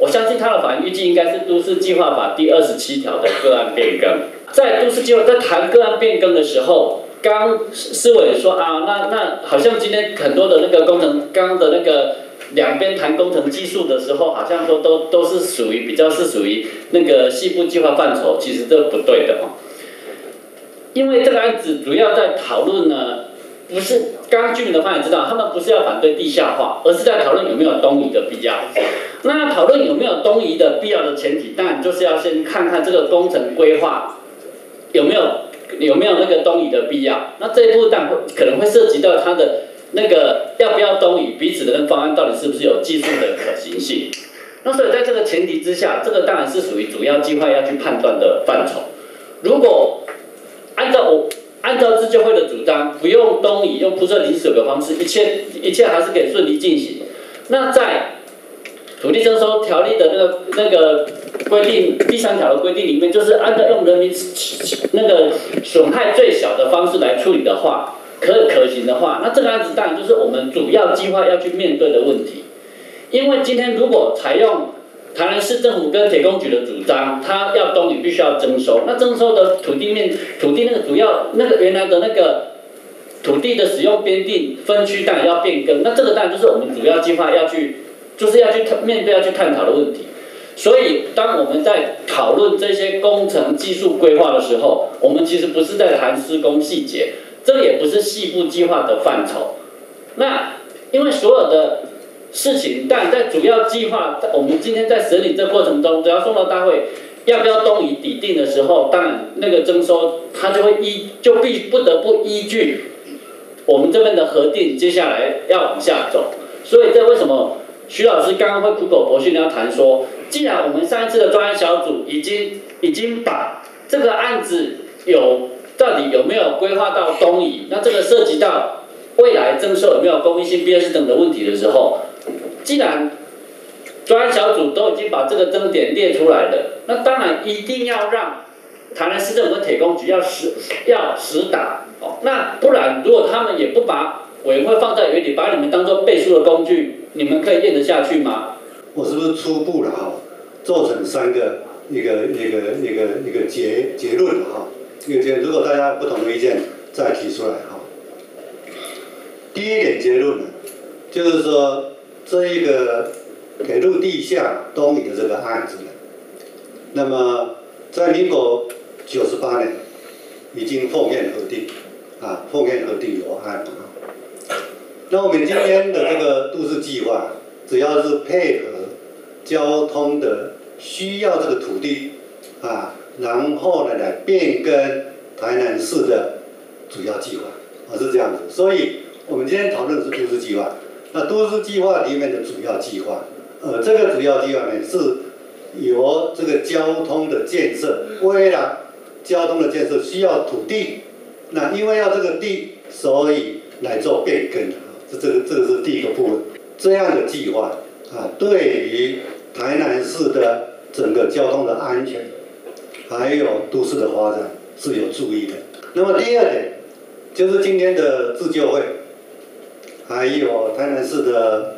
我相信它的法案预计应该是都市计划法第27条的个案变更。在都市计划在谈个案变更的时候，刚思伟说啊，那好像今天很多的那个工程刚的那个两边谈工程技术的时候，好像说都是属于比较是属于那个细部计划范畴，其实这不对的哦。因为这个案子主要在讨论呢，不是刚刚居民的方也知道，他们不是要反对地下化，而是在讨论有没有东移的必要。那讨论有没有东移的必要的前提，当然就是要先看看这个工程规划有没有那个东移的必要。那这一步当然可能会涉及到它的那个要不要东移，彼此的那个方案到底是不是有技术的可行性。那所以在这个前提之下，这个当然是属于主要计划要去判断的范畴。如果按照自救会的主张，不用东移，用铺设临时水的方式，一切还是可以顺利进行。那在土地征收条例的那个规定第3条的规定里面，就是按照用人民那个损害最小的方式来处理的话，可行的话，那这个案子当然就是我们主要计划要去面对的问题。因为今天如果采用台南市政府跟铁工局的主张，它要东移必须要征收，那征收的土地那个主要那个原来的那个土地的使用编定分区当然要变更，那这个当然就是我们主要计划要去面对要去探讨的问题。所以当我们在讨论这些工程技术规划的时候，我们其实不是在谈施工细节，这也不是细部计划的范畴。那因为所有的事情，但在主要计划，我们今天在审理这过程中，只要送到大会，要不要东移抵定的时候，当然那个征收，它就会不得不依据我们这边的核定，接下来要往下走。所以这为什么徐老师刚刚会苦口婆心的要谈说，既然我们上一次的专案小组已经把这个案子到底有没有规划到东移，那这个涉及到未来征收有没有公益性、必要性等的问题的时候，既然专案小组都已经把这个争点列出来了，那当然一定要让台南市政府和铁工局要实打哦。那不然，如果他们也不把委员会放在原理，把你们当做背书的工具，你们可以验得下去吗？ 我是不是初步了哈？做成3个一个结论哈？如果大家有不同的意见再提出来哈。第一点结论呢，就是说这一个给入地下东移的这个案子呢，那么在民国98年已经奉验核定，奉验核定有案那我们今天的这个都市计划，只要是配合交通的需要这个土地然后呢来变更台南市的主要计划是这样子。所以我们今天讨论的是都市计划，那都市计划里面的主要计划，这个主要计划呢是由这个交通的建设，为了交通的建设需要土地，那因为要这个地，所以来做变更这个是第一个部分。这样的计划对于台南市的整个交通的安全，还有都市的发展是有注意的。那么第二点，就是今天的自救会，还有台南市的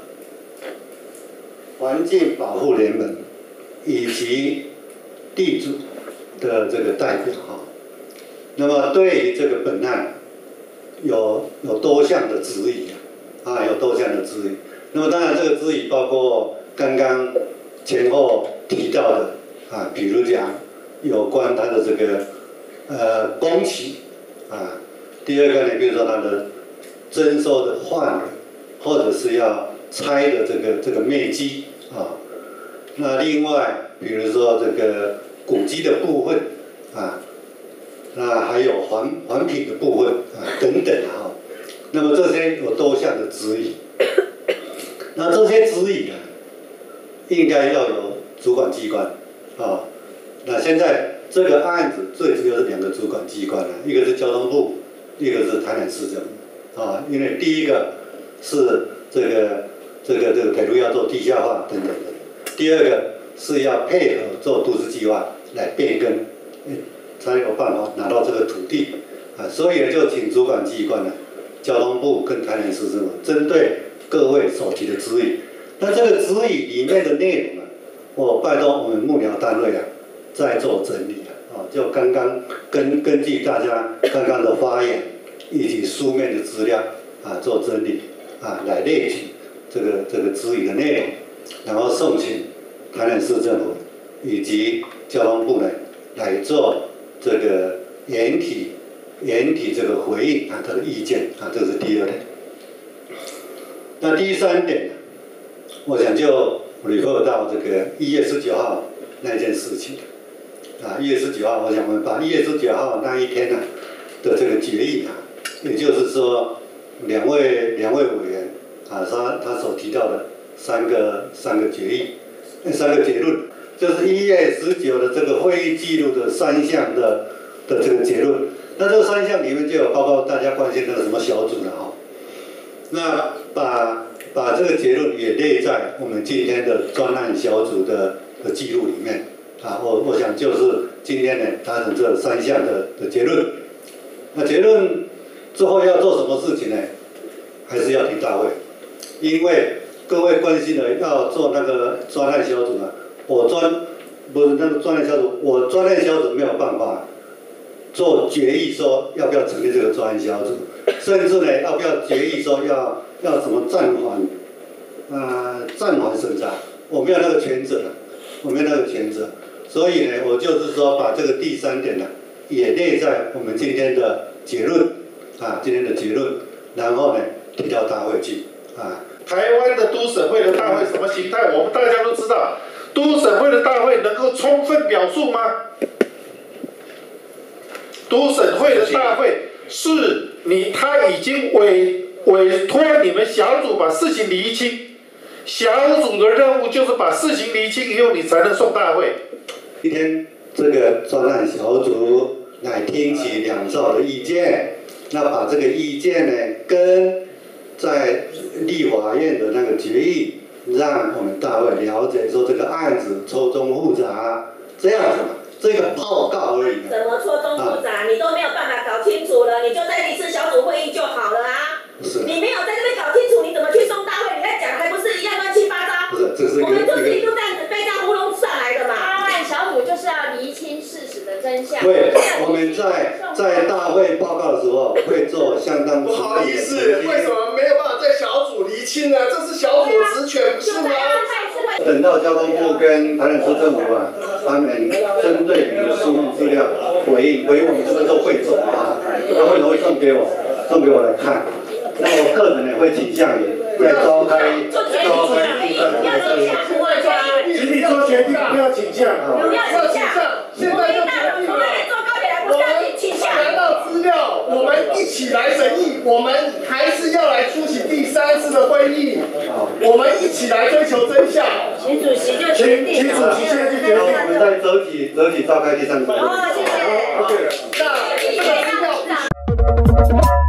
环境保护联盟，以及地主的这个代表那么对于这个本案有多项的质疑有多项的质疑。那么当然这个质疑包括刚刚前后提到的比如讲有关它的这个工期第二个呢，比如说它的征收的范围，或者是要拆的这个面积那另外比如说这个古迹的部分那还有环评的部分等等那么这些有多项的质疑。那这些质疑应该要有主管机关那现在这个案子最主要是2个主管机关一个是交通部，一个是台南市政府因为第一个是这个铁路要做地下化等等的，第二个是要配合做都市计划来变更，才有办法拿到这个土地所以就请主管机关交通部跟台南市政府针对各位所提的质疑，那这个质疑里面的内容我拜托我们幕僚单位再做整理就刚刚根据大家刚刚的发言以及书面的资料做整理来列举这个质疑的内容，然后送请台南市政府以及交通部来做这个严体这个回应他的意见这是第二点。那第三点，我想就refer到这个1月19号那件事情1月19号，我想我们把1月19号那一天的这个决议也就是说两位委员他所提到的三个决议3个结论，就是1月19的这个会议记录的3项的这个结论。那这3项里面就有包括大家关心的什么小组了那把这个结论也列在我们今天的专案小组的记录里面我想就是今天呢达成这3项的结论。那结论之后要做什么事情呢？还是要提大会，因为各位关心的要做那个专案小组我专案小组没有办法做决议说要不要成立这个专案小组，甚至呢要不要决议说要怎么暂缓审查，我没有那个权责所以呢我就是说把这个第3点也列在我们今天的结论然后呢提到大会去台湾的都审会的大会什么形态，我们大家都知道。都审会的大会能够充分表述吗？都审会的大会是他已经委托你们小组把事情厘清，小组的任务就是把事情厘清以后，你才能送大会。 今天这个专案小组来听取两造的意见，那把这个意见呢跟在立法院的那个决议，让我们大会了解说这个案子错综复杂，这样子这个报告而已。 怎么错综复杂？你都没有办法搞清楚了，你就在历次小组会议就好了你没有在这边搞清楚，你怎么去送大会？你在讲还不是一样乱七八糟？ 不是，这是我们就是一路这样子被这样糊弄上来的嘛。 专案小组就是要厘清事实的真相。 对，我们在大会报告的时候会做相当。 不好意思，为什么没有办法在小组厘清呢？这是小组的职权，不是吗？ 等到交通部跟台南市政府他们针对你的书面资料回应我们这个都汇总那汇总会送给我来看。那我个人呢会倾向于在召开第3次的会议。 请你做决定，不要倾向不要倾向。 现在就决定了。拿到资料，我们一起来审议。我们还是要来出席第3次的会议。我们一起来追求真相。 请主席就决定。 请主席现在就决定。 我们在择期召开第3次会议。 谢谢。 那这个资料。